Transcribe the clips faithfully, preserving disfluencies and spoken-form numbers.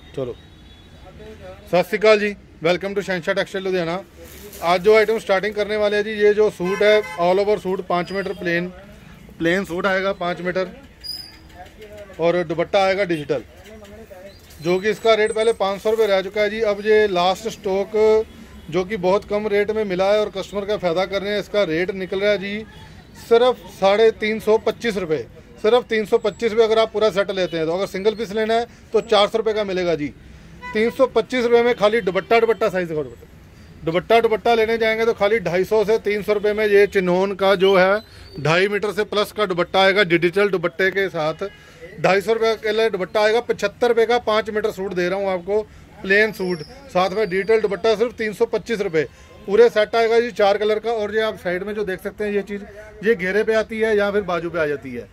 चलो Sat Sri Akal ji, welcome to Shahanshah textile Ludhiana. आज जो आइटम स्टार्टिंग करने वाले हैं जी, ये जो सूट है ऑल ओवर सूट पाँच मीटर प्लेन प्लेन सूट आएगा पाँच मीटर और दुपट्टा आएगा डिजिटल, जो कि इसका रेट पहले पाँच सौ रुपये रह चुका है जी। अब ये लास्ट स्टॉक जो कि बहुत कम रेट में मिला है और कस्टमर का फ़ायदा कर रहे हैं, इसका रेट निकल रहा है जी सिर्फ साढ़े तीन सौ पच्चीस रुपये। सिर्फ तीन सौ पच्चीस रुपये अगर आप पूरा सेट लेते हैं, तो अगर सिंगल पीस लेना है तो चार सौ रुपये का मिलेगा जी। तीन सौ पच्चीस रुपये में खाली दुपट्टा दुपट्टा साइज़ का दुपट्टा दुपट्टा दुपट्टा लेने जाएंगे तो खाली ढाई सौ से तीन सौ रुपये में ये चिनोन का जो है ढाई मीटर से प्लस का दुपट्टा आएगा डिजिटल दुपट्टे के साथ। ढाई सौ रुपये के लिए दुपट्टा आएगा। पचहत्तर रुपये का पाँच मीटर सूट दे रहा हूँ आपको, प्लेन सूट, साथ में डिजिटल दुपट्टा सिर्फ तीन सौ पच्चीस रुपये। पूरे सेट आएगा जी चार कलर का। और ये आप साइड में जो देख सकते हैं, ये चीज़ ये घेरे पे आती है या फिर बाजू पे आ जाती है।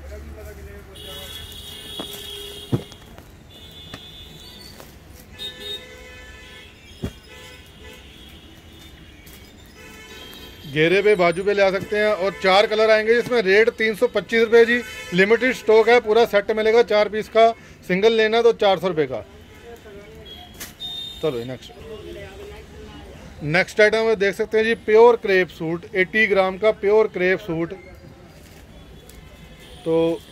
घेरे पे बाजू पे ले आ सकते हैं। और चार कलर आएंगे जिसमें रेट तीन सौ पच्चीस रुपये जी। लिमिटेड स्टॉक है, पूरा सेट मिलेगा चार पीस का। सिंगल लेना तो चार सौ रुपये का। चलो नेक्स्ट नेक्स्ट आइटम में देख सकते हैं जी, प्योर क्रेप सूट, अस्सी ग्राम का प्योर क्रेप सूट। तो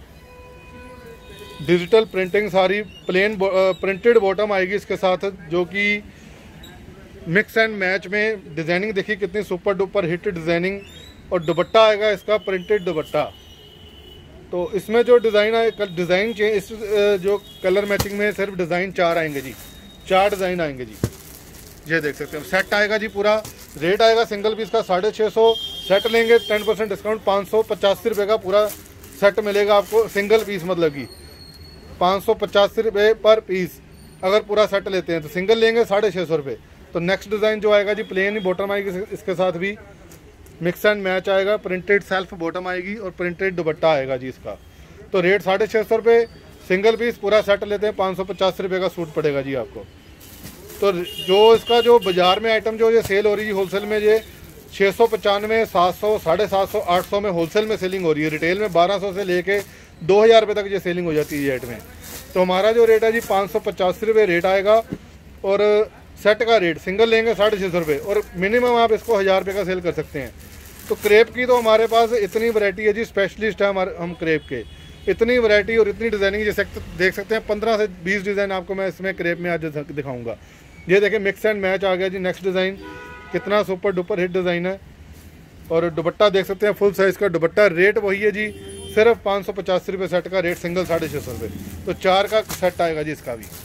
डिजिटल प्रिंटिंग सारी, प्लेन प्रिंटेड बॉटम आएगी इसके साथ, जो कि मिक्स एंड मैच में। डिज़ाइनिंग देखिए कितनी सुपर डुपर हिट डिज़ाइनिंग। और दुपट्टा आएगा इसका प्रिंटेड दुपट्टा। तो इसमें जो डिज़ाइन आए डिज़ाइन चेंज, इस जो कलर मैचिंग में सिर्फ डिज़ाइन चार आएंगे जी, चार डिज़ाइन आएंगे जी। ये देख सकते हैं सेट आएगा जी पूरा। रेट आएगा सिंगल पीस का साढ़े छः सौ। सेट लेंगे टेन परसेंट डिस्काउंट, पाँच सौ पचासी रुपये का पूरा सेट मिलेगा आपको। सिंगल पीस मतलब कि पाँच सौ पचासी रुपये पर पीस अगर पूरा सेट लेते हैं, तो सिंगल लेंगे साढ़े छः सौ रुपये। तो नेक्स्ट डिज़ाइन जो आएगा जी, प्लेन ही बॉटम आएगी इसके साथ भी, मिक्स एंड मैच आएगा। प्रिंटेड सेल्फ बॉटम आएगी और प्रिंटेड दुपट्टा आएगा जी इसका। तो रेट साढ़े छः सौ रुपये। सिंगल पीस पूरा सेट लेते हैं पाँच सौ पचास रुपये का सूट पड़ेगा जी आपको। तो जो इसका जो बाज़ार में आइटम जो ये सेल हो रही है होलसेल में, ये छः सौ पचानवे, सात सौ, साढ़े सात सौ, आठ सौ में होलसेल में सेलिंग हो रही है। रिटेल में बारह सौ से लेके दो हज़ार रुपये तक ये सेलिंग हो जाती है ये रेट में। तो हमारा जो रेट है जी पाँच सौ पचासी रुपये रेट आएगा। और सेट का रेट सिंगल लेंगे साढ़े छः सौ रुपये, और मिनिमम आप इसको हज़ार रुपये का सेल कर सकते हैं। तो क्रेप की तो हमारे पास इतनी वैरायटी है जी, स्पेशलिस्ट है हमारे हम क्रेप के। इतनी वैरायटी और इतनी डिज़ाइनिंग, जैसे देख सकते हैं पंद्रह से बीस डिज़ाइन आपको मैं इसमें क्रेप में आज दिखाऊंगा। ये देखिए मिक्स एंड मैच आ गया जी। नेक्स्ट डिज़ाइन कितना सुपर डुपर हिट डिज़ाइन है। और दुपट्टा देख सकते हैं फुल साइज़ का दुपट्टा। रेट वही है जी, सिर्फ पाँच सौ पचासी रुपये सेट का रेट, सिंगल साढ़े छः सौ रुपये। तो चार का सेट आएगा जी इसका भी।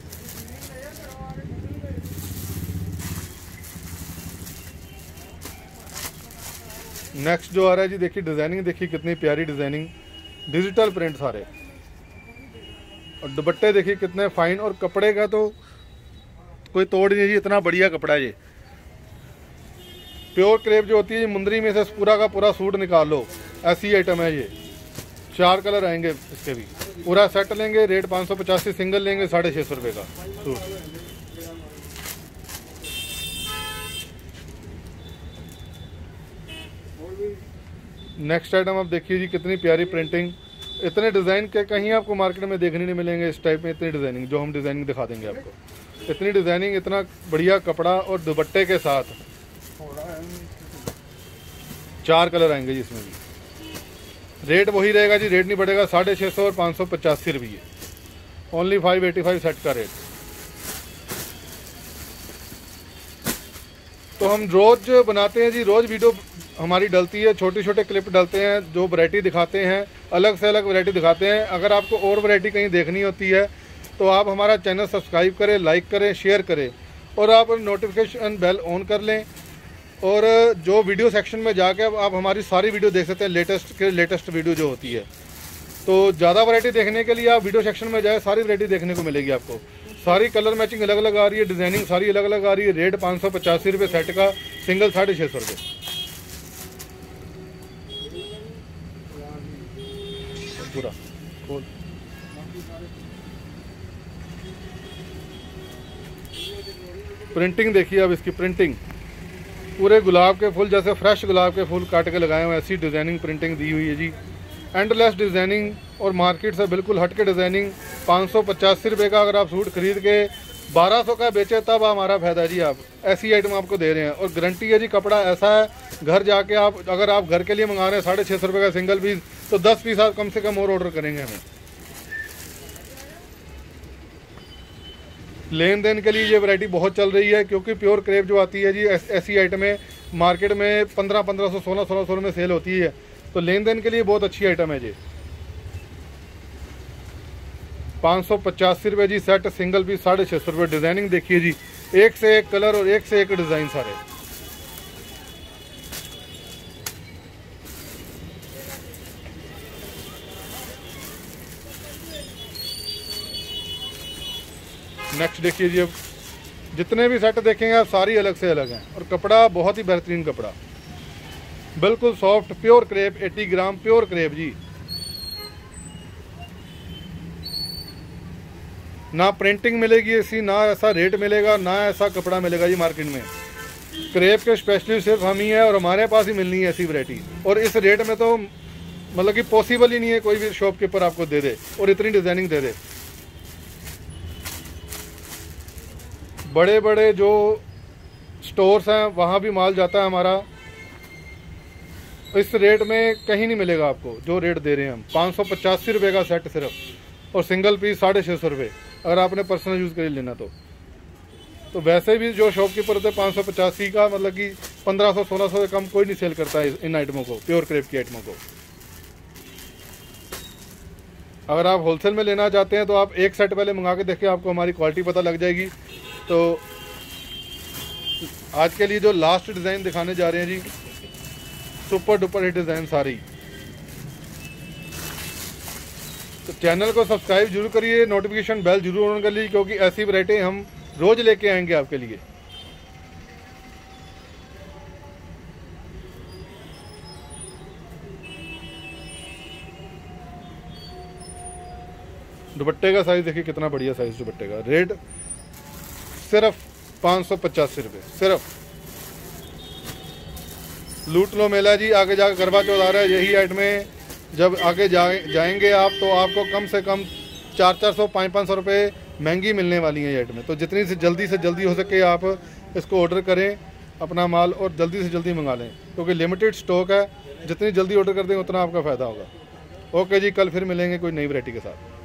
नेक्स्ट जो आ रहा है जी, देखिए डिज़ाइनिंग देखिए कितनी प्यारी डिज़ाइनिंग, डिजिटल प्रिंट सारे। और दुपट्टे देखिए कितने फाइन। और कपड़े का तो कोई तोड़ नहीं जी, इतना बढ़िया कपड़ा है ये। प्योर क्रेप जो होती है, मुंदरी में से पूरा का पूरा सूट निकाल लो, ऐसी आइटम है ये। चार कलर आएंगे इसके भी। पूरा सेट लेंगे रेट पाँच सौ पचासी, सिंगल लेंगे साढ़े छः सौ रुपये का सूट। नेक्स्ट आइटम आप देखिए जी, कितनी प्यारी प्रिंटिंग। इतने डिज़ाइन के कहीं आपको मार्केट में देखने नहीं मिलेंगे इस टाइप में। इतनी डिज़ाइनिंग जो हम डिज़ाइनिंग दिखा देंगे आपको, इतनी डिज़ाइनिंग, इतना बढ़िया कपड़ा और दुपट्टे के साथ। चार कलर आएंगे जी इसमें भी। रेट वही रहेगा जी, रेट नहीं बढ़ेगा। साढ़े छः सौ और पाँच सौ पचासी रुपये, only five eighty five set का रेट। तो हम रोज़ बनाते हैं जी, रोज़ वीडियो हमारी डलती है, छोटे छोटे क्लिप डलते हैं जो वैरायटी दिखाते हैं, अलग से अलग वैरायटी दिखाते हैं। अगर आपको और वैरायटी कहीं देखनी होती है तो आप हमारा चैनल सब्सक्राइब करें, लाइक करें, शेयर करें, और आप नोटिफिकेशन बेल ऑन कर लें। और जो वीडियो सेक्शन में जाके आप हमारी सारी वीडियो देख सकते हैं, लेटेस्ट के लेटेस्ट वीडियो जो होती है। तो ज़्यादा वैरायटी देखने के लिए आप वीडियो सेक्शन में जाए, सारी वैरायटी देखने को मिलेगी आपको। सारी कलर मैचिंग अलग अलग आ रही है, डिज़ाइनिंग सारी अलग अलग आ रही है। रेट पाँच सौ पचासी रुपये सेट का, सिंगल साढ़े छः सौ रुपये। पूरा खोल। प्रिंटिंग देखिए अब इसकी, प्रिंटिंग पूरे गुलाब के फूल जैसे फ्रेश गुलाब के फूल काट के लगाए हुए, ऐसी डिज़ाइनिंग प्रिंटिंग दी हुई है जी। एंडलेस डिज़ाइनिंग और मार्केट से बिल्कुल हट के डिज़ाइनिंग। पाँच सौ पचासी रुपये का अगर आप सूट खरीद के बारह सौ का बेचे तब हमारा फायदा जी। आप ऐसी आइटम आपको दे रहे हैं और गारंटी है जी, कपड़ा ऐसा है घर जाके आप अगर आप घर के लिए मंगा रहे हैं साढ़े छः सौ रुपये का सिंगल पीस, तो दस पीस आप कम से कम और ऑर्डर करेंगे हमें। लेन देन के लिए ये वैरायटी बहुत चल रही है, क्योंकि प्योर क्रेप जो आती है जी, ऐसी आइटमें मार्केट में पंद्रह पंद्रह सौ सोलह सोलह सौ में सेल होती है, तो लेन देन के लिए बहुत अच्छी आइटम है जी। पाँच सौ पचासी रुपये जी सेट, सिंगल पीस साढ़े छः सौ रुपये। डिज़ाइनिंग देखिए जी, एक से एक कलर और एक से एक डिज़ाइन सारे। नेक्स्ट देखिए जी, अब जितने भी सेट देखेंगे आप सारी अलग से अलग हैं और कपड़ा बहुत ही बेहतरीन कपड़ा, बिल्कुल सॉफ्ट प्योर क्रेप, अस्सी ग्राम प्योर क्रेप जी। ना प्रिंटिंग मिलेगी ऐसी, ना ऐसा रेट मिलेगा, ना ऐसा कपड़ा मिलेगा जी मार्केट में। क्रेप के स्पेशलिस्ट सिर्फ हम ही हैं और हमारे पास ही मिलनी है ऐसी वैरायटी, और इस रेट में तो मतलब कि पॉसिबल ही नहीं है कोई भी शॉपकीपर आपको दे दे और इतनी डिज़ाइनिंग दे दे। बड़े बड़े जो स्टोर्स हैं वहाँ भी माल जाता है हमारा, इस रेट में कहीं नहीं मिलेगा आपको जो रेट दे रहे हैं हम। पाँच सौ पचासी रुपये का सेट सिर्फ, और सिंगल पीस साढ़े छः सौ रुपये अगर आपने पर्सनल यूज़ कर लेना तो। तो वैसे भी जो शॉपकीपर होते हैं पाँच सौ पचासी का मतलब कि पंद्रह सौ सोलह सौ से कम कोई नहीं सेल करता है इन आइटमों को, प्योर क्रेप की आइटमों को। अगर आप होलसेल में लेना चाहते हैं तो आप एक सेट पहले मंगा के देखिए, आपको हमारी क्वालिटी पता लग जाएगी। तो आज के लिए जो लास्ट डिज़ाइन दिखाने जा रहे हैं जी, सुपर डुपर हिट डिज़ाइन सारी। तो चैनल को सब्सक्राइब जरूर करिए, नोटिफिकेशन बेल जरूर ऑन कर लीजिए, क्योंकि ऐसी वैरायटी हम रोज लेके आएंगे आपके लिए। दुपट्टे का साइज देखिए कितना बढ़िया साइज दुपट्टे का। रेट सिर्फ पाँच सौ पचासी रुपये सिर्फ। लूट लो मेला जी, आगे जाकर करवा चौथ आ रहा है। यही आइटमें जब आगे जा, जाएंगे आप तो आपको कम से कम चार चार सौ पाँच पाँच सौ रुपये महंगी मिलने वाली हैं ये आइटमें। तो जितनी से जल्दी से जल्दी हो सके आप इसको ऑर्डर करें अपना माल, और जल्दी से जल्दी मंगा लें, क्योंकि लिमिटेड स्टॉक है। जितनी जल्दी ऑर्डर कर दें उतना आपका फ़ायदा होगा। ओके जी, कल फिर मिलेंगे कोई नई वैरायटी के साथ।